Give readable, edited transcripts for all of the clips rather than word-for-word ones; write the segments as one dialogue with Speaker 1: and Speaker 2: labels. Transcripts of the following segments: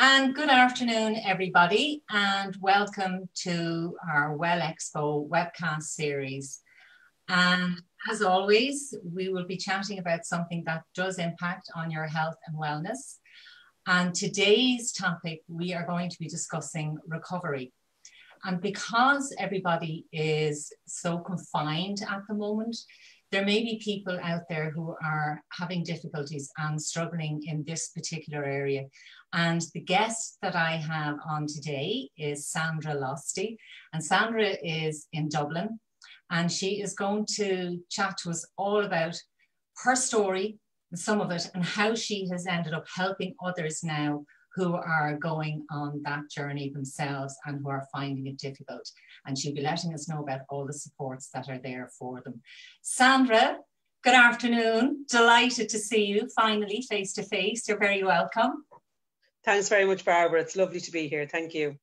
Speaker 1: And good afternoon, everybody, and welcome to our Well Expo webcast series. And as always, we will be chatting about something that does impact on your health and wellness. And today's topic, we are going to be discussing recovery. And because everybody is so confined at the moment, there may be people out there who are having difficulties and struggling in this particular area. And the guest that I have on today is Sandra Losty. And Sandra is in Dublin, and she is going to chat to us all about her story, some of it, and how she has ended up helping others now who are going on that journey themselves and who are finding it difficult. And she'll be letting us know about all the supports that are there for them. Sandra, good afternoon. Delighted to see you finally face to face. You're very welcome.
Speaker 2: Thanks very much, Barbara. It's lovely to be here. Thank you.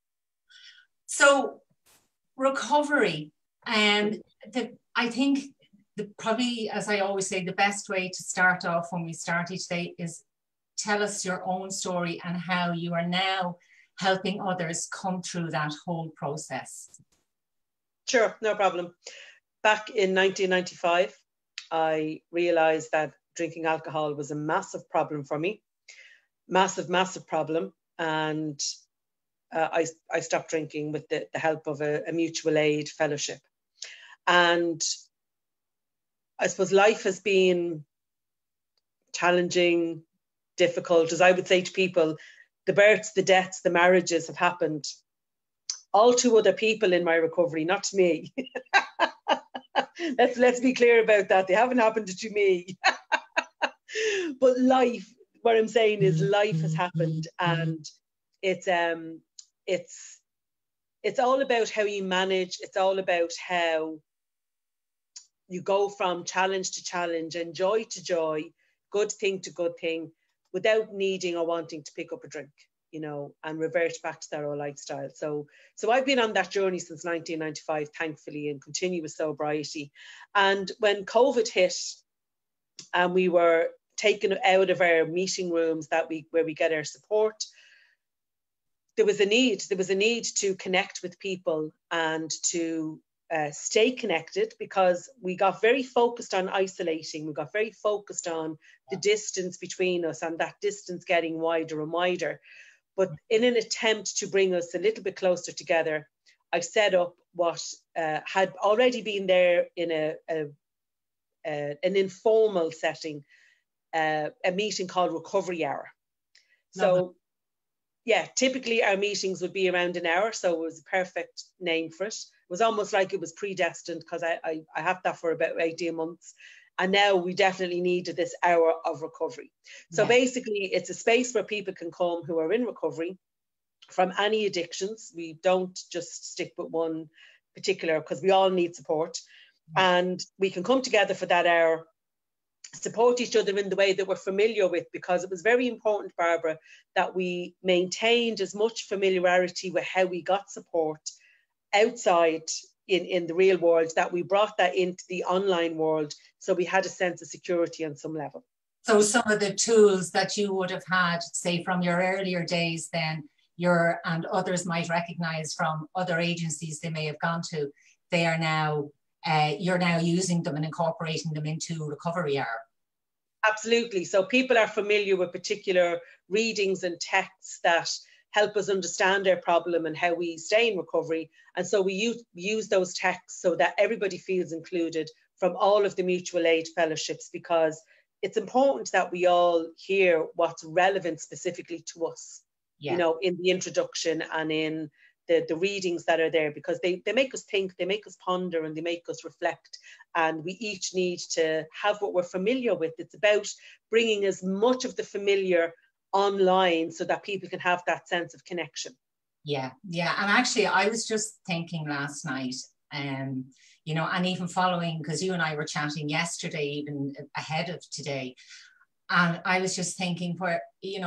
Speaker 1: So, recovery. I think probably, as I always say, the best way to start off when we start each day is tell us your own story and how you are now helping others come through that whole process. Sure,
Speaker 2: no problem. Back in 1995, I realized that drinking alcohol was a massive problem for me. Massive problem. And I stopped drinking with the help of a mutual aid fellowship. And I suppose life has been challenging, difficult. As I would say to people, the births, the deaths, the marriages have happened all to other people in my recovery, not to me. Let's be clear about that. They haven't happened to me. But life, what I'm saying is life has happened, and it's all about how you manage. It's all about how you go from challenge to challenge and joy to joy, good thing to good thing, without needing or wanting to pick up a drink, and revert back to their old lifestyle. So I've been on that journey since 1995, thankfully, in continuous sobriety. And when COVID hit and we were taken out of our meeting rooms where we get our support, there was a need to connect with people and to stay connected, because we got very focused on isolating. We got very focused on the distance between us and that distance getting wider and wider. But in an attempt to bring us a little bit closer together, I set up what had already been there in an informal setting, a meeting called Recovery Hour. So yeah, typically our meetings would be around an hour, so it was a perfect name for it. It was almost like it was predestined, because I had that for about 18 months. And now we definitely needed this hour of recovery. So basically, it's a space where people can come who are in recovery from any addictions. We don't just stick with one particular, because we all need support. And we can come together for that hour, support each other in the way that we're familiar with, because it was very important, Barbara, that we maintained as much familiarity with how we got support outside in the real world, that we brought that into the online world, so we had a sense of security on some level.
Speaker 1: So some of the tools that you would have had, say, from your earlier days then, and others might recognize from other agencies they may have gone to, they are now, you're now using them and incorporating them into Recovery Hour.
Speaker 2: Absolutely. So people are familiar with particular readings and texts that help us understand our problem and how we stay in recovery. And so we use those texts so that everybody feels included from all of the mutual aid fellowships, because it's important that we all hear what's relevant specifically to us, in the introduction and in the readings that are there, because they make us think, they make us ponder, and they make us reflect. And we each need to have what we're familiar with. It's about bringing as much of the familiar online so that people can have that sense of connection.
Speaker 1: Yeah. And actually, I was just thinking last night, and even following, because you and I were chatting yesterday, even ahead of today, and I was just thinking where,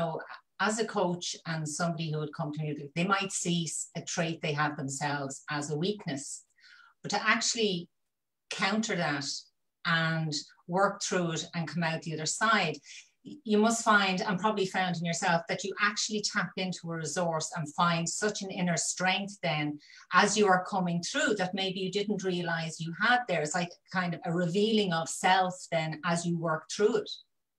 Speaker 1: as a coach and somebody who would come to me, they might see a trait they have themselves as a weakness, but to actually counter that and work through it and come out the other side, you must find, and probably found in yourself, that you actually tap into a resource and find such an inner strength then as you are coming through that maybe you didn't realize you had there. It's like kind of a revealing of self then as you work through it.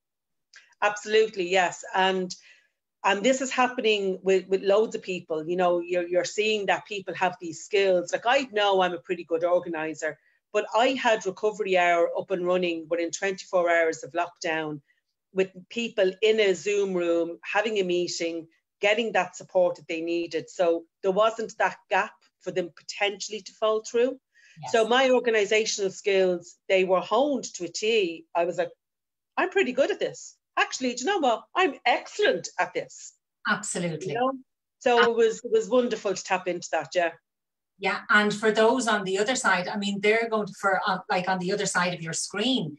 Speaker 2: Absolutely, yes. And this is happening with loads of people. You know, you're seeing that people have these skills. Like, I know I'm a pretty good organizer, but I had Recovery Hour up and running within 24 hours of lockdown, with people in a Zoom room, having a meeting, getting that support that they needed. So there wasn't that gap for them potentially to fall through. Yes. So my organizational skills, they were honed to a T. I was like, I'm pretty good at this. Actually, do you know what? I'm excellent at this.
Speaker 1: Absolutely.
Speaker 2: You know? So it was wonderful to tap into that, yeah.
Speaker 1: Yeah, and for those on the other side, I mean, they're going to, like on the other side of your screen,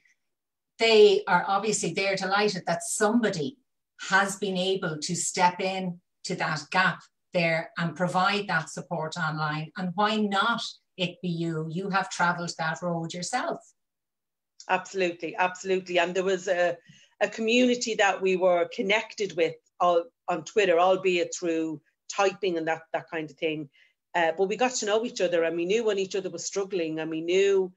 Speaker 1: they are obviously, they're delighted that somebody has been able to step in to that gap there and provide that support online. And why not it be you? You have traveled that road yourself.
Speaker 2: Absolutely, absolutely. And there was a community that we were connected with on Twitter, albeit through typing and that kind of thing. But we got to know each other, and we knew when each other was struggling, and we knew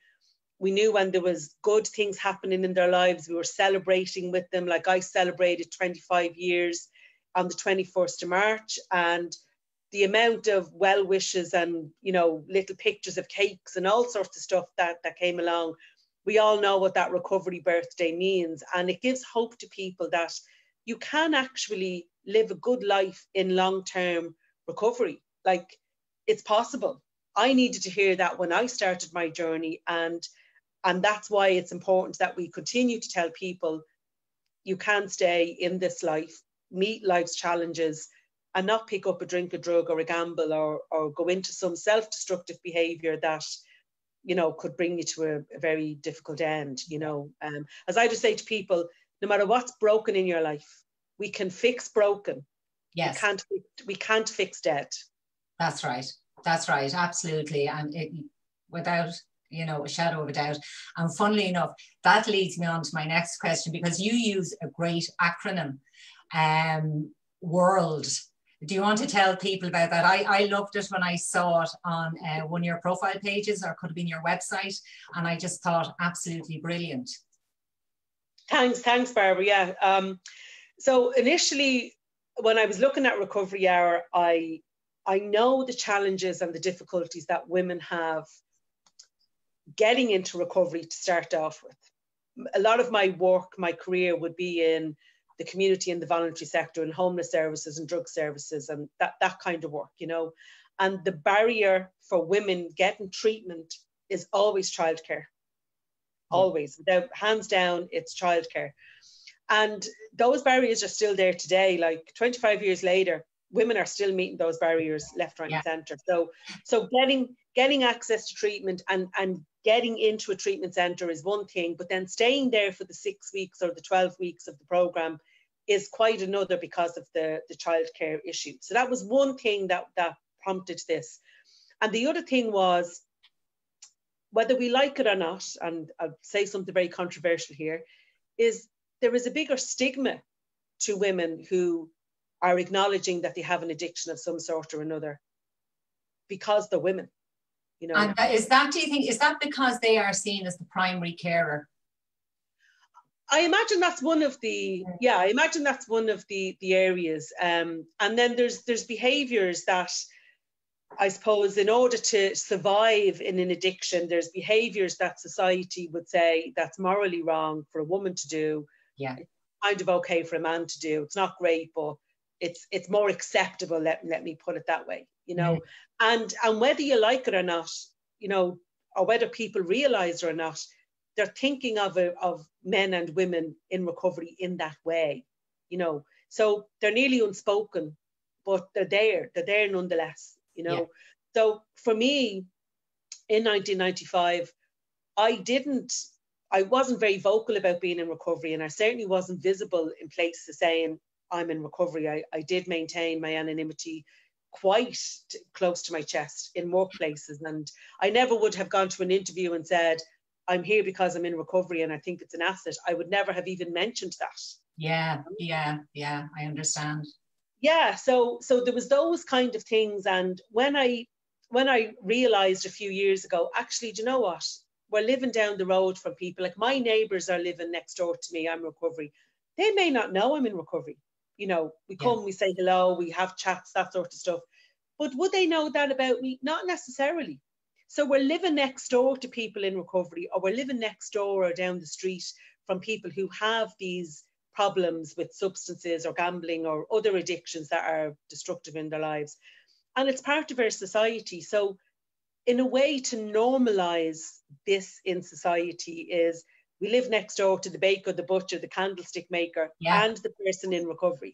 Speaker 2: when there was good things happening in their lives. We were celebrating with them. Like, I celebrated 25 years on the 21st of March, and the amount of well wishes and, you know, little pictures of cakes and all sorts of stuff that came along. We all know what that recovery birthday means, and it gives hope to people that you can actually live a good life in long-term recovery. Like, it's possible. I needed to hear that when I started my journey, and that's why it's important that we continue to tell people you can stay in this life, meet life's challenges, and not pick up a drink, a drug, or a gamble, or go into some self-destructive behaviour that, you know, could bring you to a very difficult end. You know, as I just say to people, no matter what's broken in your life, we can fix broken.
Speaker 1: Yes.
Speaker 2: We can't fix dead.
Speaker 1: That's right. That's right. Absolutely. And without, you know, a shadow of a doubt. And funnily enough, that leads me on to my next question, because you use a great acronym, WORLD. Do you want to tell people about that? I loved it when I saw it on one of your profile pages, or could have been your website, and I just thought absolutely brilliant.
Speaker 2: Thanks, Barbara. Yeah. So initially, when I was looking at Recovery Hour, I know the challenges and the difficulties that women have getting into recovery to start off with. A lot of my work, my career would be in the community and the voluntary sector, and homeless services and drug services and that kind of work, you know. And the barrier for women getting treatment is always childcare. Always. Without, hands down, it's childcare. And those barriers are still there today. Like 25 years later, women are still meeting those barriers left, right, and centre. So getting access to treatment and getting into a treatment centre is one thing, but then staying there for the 6 weeks or the 12 weeks of the programme is quite another, because of the childcare issue. So that was one thing that prompted this. And the other thing was, whether we like it or not, and I'll say something very controversial here, is there is a bigger stigma to women who are acknowledging that they have an addiction of some sort or another, because they're women, you know.
Speaker 1: And is that, do you think, is that because they are seen as the primary carer?
Speaker 2: I imagine that's one of the, I imagine that's one of the areas. And then there's behaviours that, I suppose, in order to survive in an addiction, there's behaviours that society would say that's morally wrong for a woman to do.
Speaker 1: Yeah.
Speaker 2: It's kind of okay for a man to do. It's not great, but it's more acceptable, let me put it that way, you know. And whether you like it or not, you know, or whether people realise it or not, they're thinking of men and women in recovery in that way, you know. So they're nearly unspoken, but they're there nonetheless, you know. So for me, in 1995, I wasn't very vocal about being in recovery, and I certainly wasn't visible in places saying I'm in recovery. I did maintain my anonymity quite close to my chest in workplaces, and I never would have gone to an interview and said, I'm here because I'm in recovery and I think it's an asset. I would never have even mentioned that.
Speaker 1: Yeah, I understand.
Speaker 2: Yeah, so there was those kind of things. And when I realized a few years ago, actually, do you know what? We're living down the road from people. Like my neighbors are living next door to me. I'm in recovery. They may not know I'm in recovery. You know, we come, we say hello, we have chats, that sort of stuff. But would they know that about me? Not necessarily. So we're living next door to people in recovery, or we're living next door or down the street from people who have these problems with substances or gambling or other addictions that are destructive in their lives. And it's part of our society. So in a way to normalize this in society is we live next door to the baker, the butcher, the candlestick maker, and the person in recovery.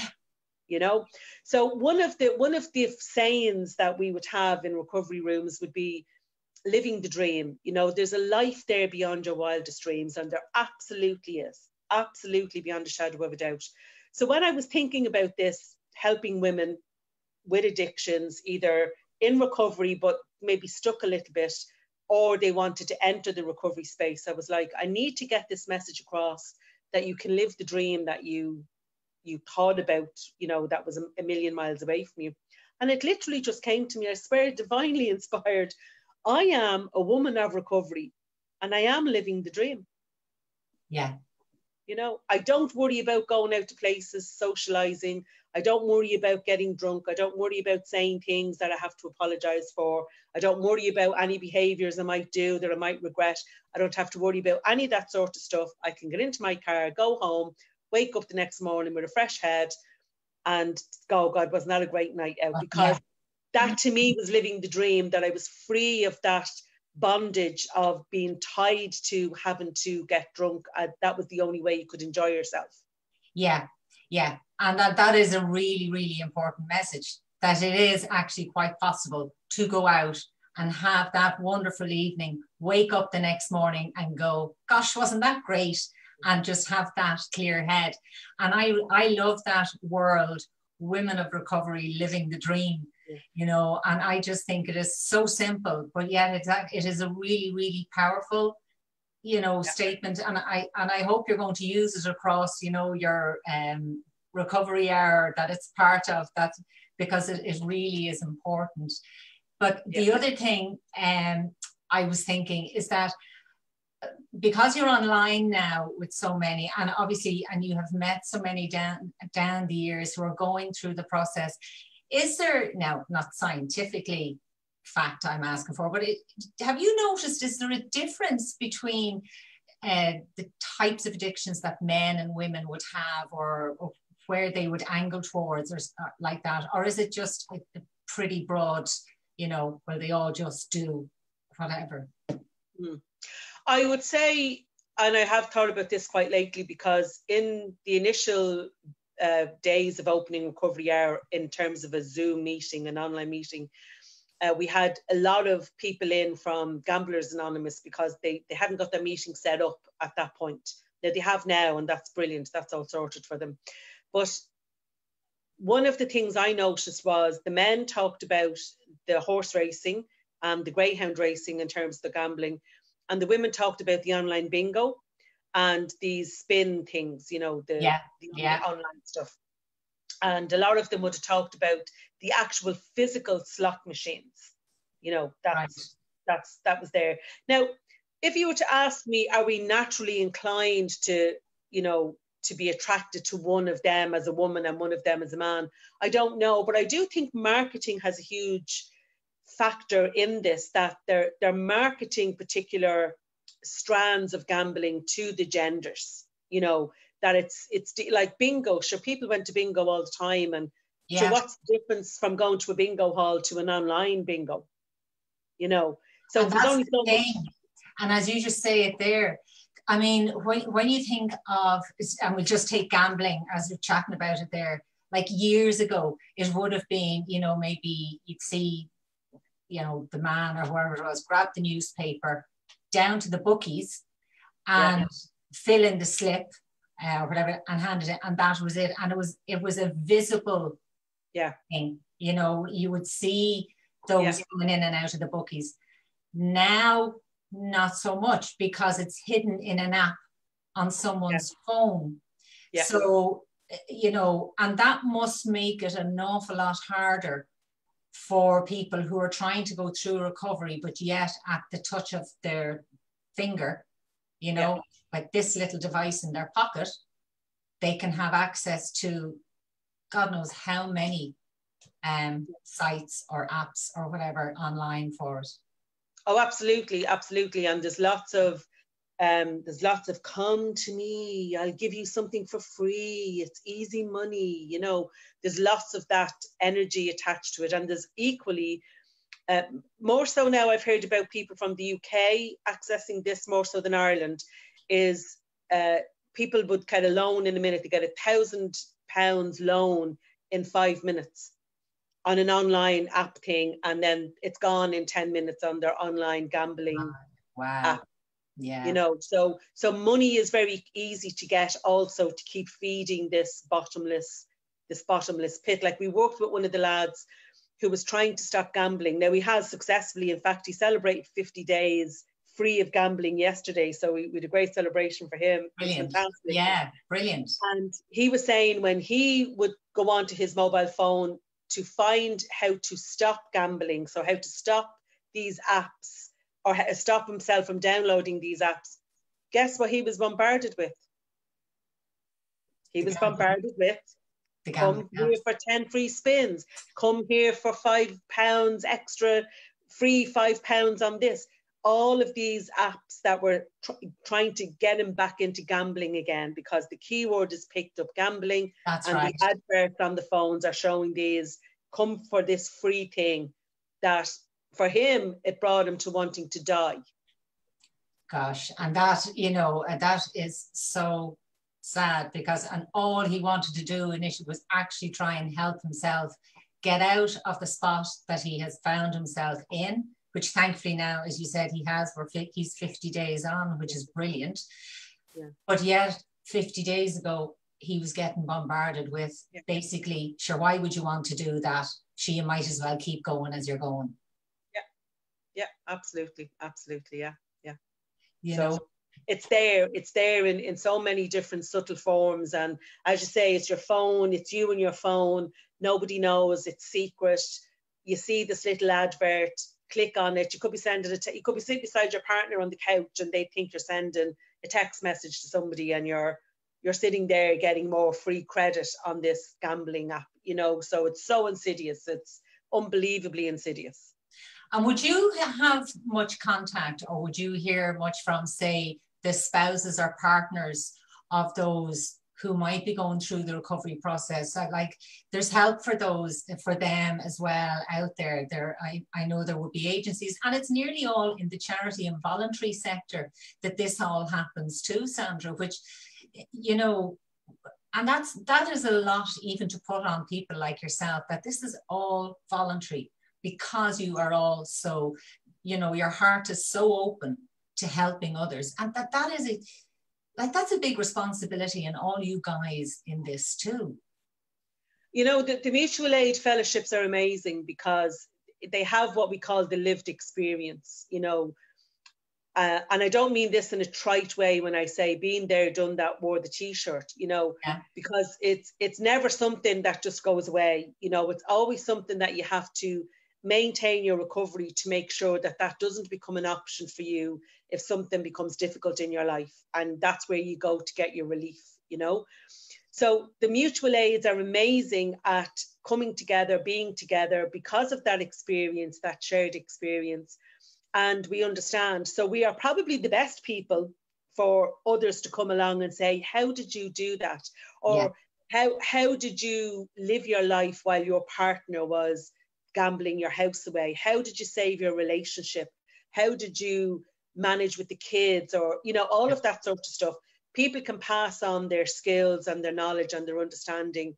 Speaker 2: You know, so one of the sayings that we would have in recovery rooms would be living the dream. You know, there's a life there beyond your wildest dreams, and there absolutely is, absolutely beyond a shadow of a doubt. So when I was thinking about this, helping women with addictions, either in recovery but maybe stuck a little bit, or they wanted to enter the recovery space, I was like, I need to get this message across that you can live the dream that you thought about, you know, that was a million miles away from you. And it literally just came to me, I swear, divinely inspired. I am a woman of recovery, and I am living the dream.
Speaker 1: Yeah.
Speaker 2: You know, I don't worry about going out to places, socializing. I don't worry about getting drunk. I don't worry about saying things that I have to apologize for. I don't worry about any behaviors I might do that I might regret. I don't have to worry about any of that sort of stuff. I can get into my car, go home, wake up the next morning with a fresh head and go, God, wasn't that a great night out? Because that to me was living the dream, that I was free of that bondage of being tied to having to get drunk. That was the only way you could enjoy yourself.
Speaker 1: Yeah. And that is a really, really important message, that it is actually quite possible to go out and have that wonderful evening, wake up the next morning and go, gosh, wasn't that great? And just have that clear head. And I love that world, women of recovery living the dream, you know, and I just think it is so simple, but yet it is a really, really powerful, you know, statement. And I hope you're going to use it across, you know, your recovery hour, that it's part of that, because it really is important. But the other thing I was thinking is that because you're online now with so many, and obviously, and you have met so many down the years who are going through the process, is there, now not scientifically fact I'm asking for, but have you noticed, is there a difference between the types of addictions that men and women would have, or where they would angle towards, or like that? Or is it just a pretty broad, you know, where they all just do whatever?
Speaker 2: I would say, and I have thought about this quite lately, because in the initial days of opening Recovery Hour, in terms of a Zoom meeting, an online meeting, we had a lot of people in from Gamblers Anonymous, because they hadn't got their meeting set up at that point. Now they have now, and that's brilliant. That's all sorted for them. But one of the things I noticed was the men talked about the horse racing and the greyhound racing in terms of the gambling, and the women talked about the online bingo and these spin things, you know, the online stuff. And a lot of them would have talked about the actual physical slot machines. You know, that was there. Now, if you were to ask me, are we naturally inclined to, you know, to be attracted to one of them as a woman and one of them as a man? I don't know, but I do think marketing has a huge factor in this, that they're marketing particular strands of gambling to the genders, you know, that it's like bingo. Sure, people went to bingo all the time, and so what's the difference from going to a bingo hall to an online bingo, you know? So there's only so much.
Speaker 1: And as you just say it there, I mean, when you think of, and we'll just take gambling as we're chatting about it there, like years ago, it would have been, you know, maybe you'd see, you know, the man or whoever it was grab the newspaper down to the bookies and fill in the slip or whatever and hand it in, and that was it. And it was a visible thing, you know, you would see those coming in and out of the bookies. Now, not so much, because it's hidden in an app on someone's phone.
Speaker 2: Yeah.
Speaker 1: So, you know, and that must make it an awful lot harder for people who are trying to go through recovery, but yet at the touch of their finger, you know, like this little device in their pocket, they can have access to God knows how many sites or apps or whatever online for it.
Speaker 2: Oh, absolutely, absolutely. And there's lots of come to me, I'll give you something for free, it's easy money, you know, there's lots of that energy attached to it. And there's equally, more so now I've heard about people from the UK accessing this more so than Ireland, is people would get a loan in a minute. They get £1,000 loan in 5 minutes on an online app thing, and then it's gone in 10 minutes on their online gambling app.
Speaker 1: Yeah.
Speaker 2: You know, so money is very easy to get also to keep feeding this bottomless pit. Like, we worked with one of the lads who was trying to stop gambling. Now, he has successfully, in fact, he celebrated 50 days free of gambling yesterday. So we had a great celebration for him.
Speaker 1: Brilliant.
Speaker 2: Fantastic.
Speaker 1: Yeah, brilliant.
Speaker 2: And he was saying when he would go onto his mobile phone to find how to stop gambling, so how to stop these apps, or stop himself from downloading these apps, guess what he was bombarded with? He was bombarded with, come here for 10 free spins, come here for £5 extra, free £5 on this. All of these apps that were trying to get him back into gambling again, because the keyword is picked up gambling.
Speaker 1: That's
Speaker 2: and
Speaker 1: right.
Speaker 2: The adverts on the phones are showing these, come for this free thing, that for him, it brought him to wanting to die.
Speaker 1: Gosh, and that, you know, that is so sad, because, and all he wanted to do initially was actually try and help himself get out of the spot that he has found himself in, which thankfully now, as you said, he's 50 days on, which is brilliant.
Speaker 2: Yeah.
Speaker 1: But yet 50 days ago, he was getting bombarded with basically, sure, why would you want to do that? You might as well keep going as you're going.
Speaker 2: Yeah, absolutely. Yeah.
Speaker 1: You
Speaker 2: know, it's there in so many different subtle forms. And as you say, it's your phone, it's you and your phone. Nobody knows, it's secret. You see this little advert, click on it. You could be sending you could be sitting beside your partner on the couch and they think you're sending a text message to somebody, and you're sitting there getting more free credit on this gambling app, you know. So it's so insidious. It's unbelievably insidious.
Speaker 1: And would you have much contact, or would you hear much from, say, the spouses or partners of those who might be going through the recovery process? Like, there's help for them as well out there. I know there would be agencies, and it's nearly all in the charity and voluntary sector that this all happens too, Sandra, which, you know, and that is a lot even to put on people like yourself, that this is all voluntary, because you are all so, you know, your heart is so open to helping others. And that is that's a big responsibility, and all you guys in this too.
Speaker 2: You know, the mutual aid fellowships are amazing because they have what we call the lived experience, you know. And I don't mean this in a trite way when I say been there, done that, wore the t-shirt, you know, because it's never something that just goes away. You know, it's always something that you have to maintain your recovery to make sure that doesn't become an option for you if something becomes difficult in your life. And that's where you go to get your relief, you know. So the mutual aids are amazing at coming together, being together because of that experience, that shared experience. And we understand. So we are probably the best people for others to come along and say, how did you do that? Or how did you live your life while your partner was gambling your house away? How did you save your relationship? How did you manage with the kids? Or, you know, all of that sort of stuff. People can pass on their skills and their knowledge and their understanding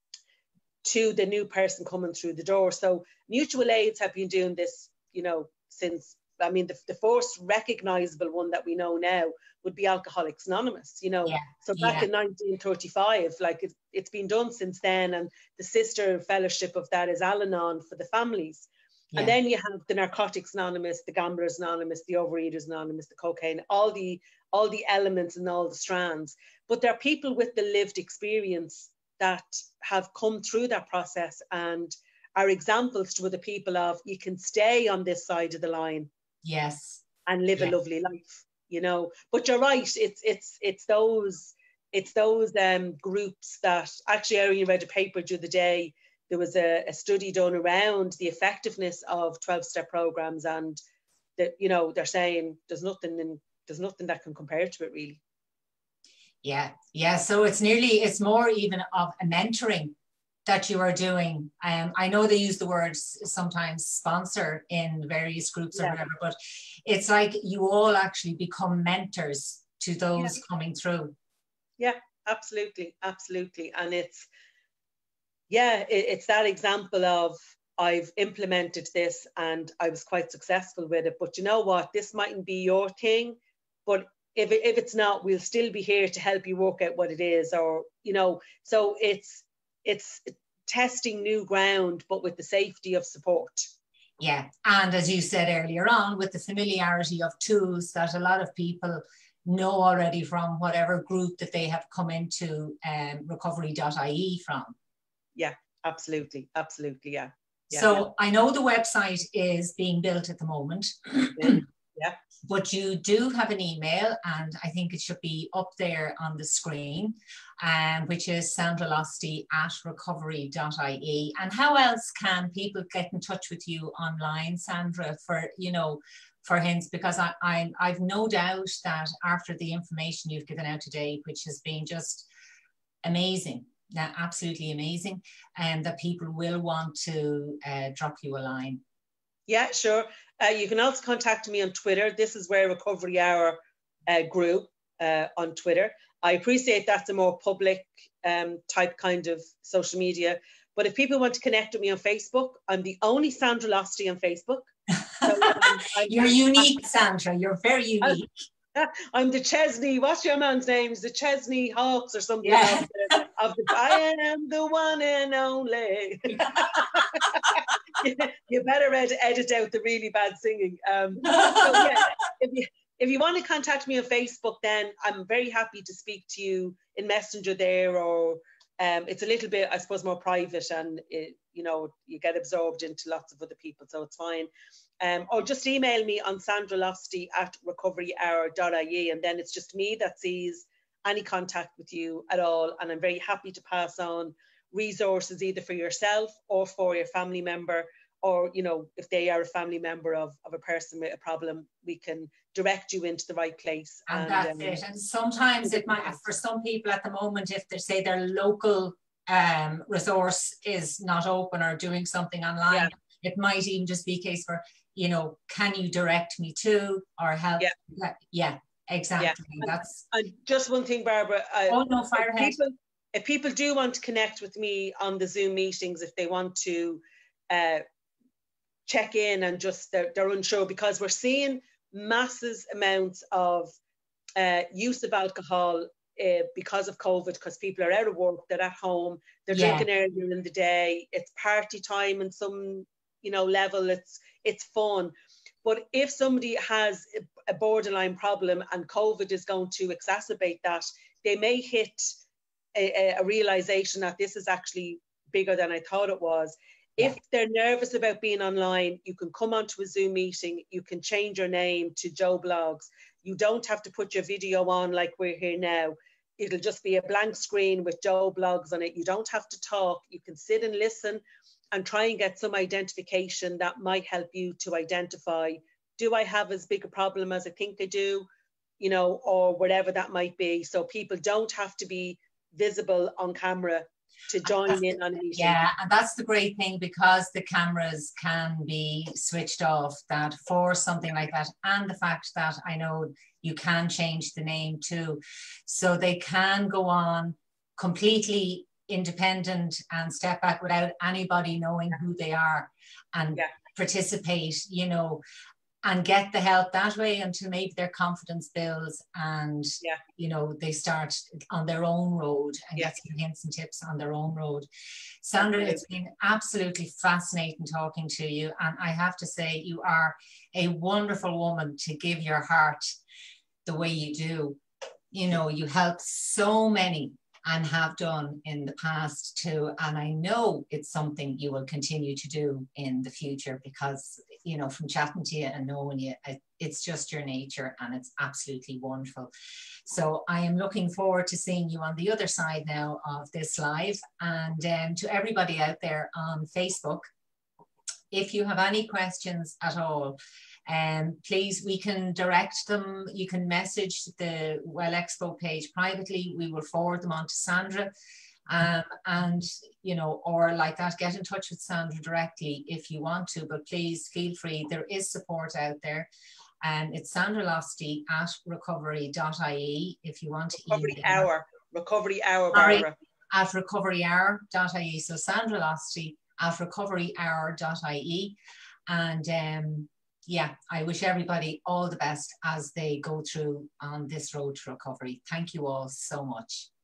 Speaker 2: to the new person coming through the door. So mutual aids have been doing this, you know, since, I mean, the first recognizable one that we know now would be Alcoholics Anonymous, you know. So back in 1935, like it's been done since then. And the sister fellowship of that is Al-Anon for the families. And then you have the Narcotics Anonymous, the Gamblers Anonymous, the Overeaters Anonymous, the cocaine, all all the elements and all the strands. But there are people with the lived experience that have come through that process and are examples to other people of, you can stay on this side of the line.
Speaker 1: Yes.
Speaker 2: And live a lovely life, you know. But you're right, it's those groups that, actually, I only read a paper the other day. There was a study done around the effectiveness of 12-step programs, and that, you know, they're saying there's nothing that can compare to it, really.
Speaker 1: Yeah. So it's more even of a mentoring that you are doing. I know they use the words sometimes sponsor in various groups or whatever, but it's like you all actually become mentors to those coming through.
Speaker 2: Yeah, absolutely. And it's that example of, I've implemented this and I was quite successful with it, but you know what, this mightn't be your thing, but if it's not, we'll still be here to help you work out what it is, or, you know. So it's testing new ground, but with the safety of support.
Speaker 1: Yeah, and as you said earlier on, with the familiarity of tools that a lot of people know already from whatever group that they have come into recovery.ie from.
Speaker 2: Yeah, absolutely, yeah.
Speaker 1: So I know the website is being built at the moment.
Speaker 2: Yeah.
Speaker 1: But you do have an email, and I think it should be up there on the screen, which is sandralosty@recovery.ie. And how else can people get in touch with you online, Sandra, for hints? Because I've no doubt that after the information you've given out today, which has been just amazing, absolutely amazing, and that people will want to drop you a line.
Speaker 2: Yeah, sure. You can also contact me on Twitter. This is where Recovery Hour grew, on Twitter. I appreciate that's a more public type kind of social media. But if people want to connect with me on Facebook, I'm the only Sandra Losty on Facebook. So,
Speaker 1: you're unique, Sandra. You're very unique.
Speaker 2: I'm the Chesney. What's your man's name? The Chesney Hawks or something.
Speaker 1: Yeah.
Speaker 2: I am the one and only. You better edit out the really bad singing. So yeah, if you want to contact me on Facebook, then I'm very happy to speak to you in Messenger there, or it's a little bit, I suppose, more private, and you get absorbed into lots of other people, so it's fine. Or just email me on sandralosty@recoveryhour.ie, and then it's just me that sees any contact with you at all, and I'm very happy to pass on resources either for yourself or for your family member, or if they are a family member of a person with a problem, we can direct you into the right place.
Speaker 1: And that's it. And sometimes it might, for some people at the moment, if they say their local resource is not open or doing something online, it might even just be a case for, can you direct me to, or help? Yeah, exactly. That's.
Speaker 2: And just one thing, Barbara.
Speaker 1: Fire ahead.
Speaker 2: If people do want to connect with me on the Zoom meetings, if they want to check in and just they're unsure, because we're seeing massive amounts of use of alcohol because of COVID, because people are out of work, they're at home, they're drinking earlier in the day, it's party time in some level, it's fun. But if somebody has a borderline problem and COVID is going to exacerbate that, they may hit a realization that this is actually bigger than I thought it was. If they're nervous about being online, you can come onto a Zoom meeting, you can change your name to Joe Blogs. You don't have to put your video on like we're here now. It'll just be a blank screen with Joe Blogs on it. You don't have to talk. You can sit and listen and try and get some identification that might help you to identify, do I have as big a problem as I think I do, or whatever that might be. So people don't have to be visible on camera to join in on a meeting.
Speaker 1: Yeah, and that's the great thing, because the cameras can be switched off, that for something like that, and the fact that I know you can change the name too, so they can go on completely independent and step back without anybody knowing who they are, and participate, and get the help that way until maybe their confidence builds, and they start on their own road and get some hints and tips on their own road. Sandra, it's been absolutely fascinating talking to you, and I have to say you are a wonderful woman to give your heart the way you do. You know, you help so many and have done in the past too. And I know it's something you will continue to do in the future because, you know, from chatting to you and knowing you, it's just your nature and it's absolutely wonderful. So I am looking forward to seeing you on the other side now of this live. And to everybody out there on Facebook, if you have any questions at all, please, we can direct them. You can message the Well Expo page privately. We will forward them on to Sandra. And, you know, or like that, get in touch with Sandra directly if you want to, but please feel free. There is support out there. It's Sandra Losty at recovery.ie if you want to email.
Speaker 2: Recovery Hour, Barbara.
Speaker 1: At recoveryhour.ie. So Sandra Losty at recoveryhour.ie. And yeah, I wish everybody all the best as they go through on this road to recovery. Thank you all so much.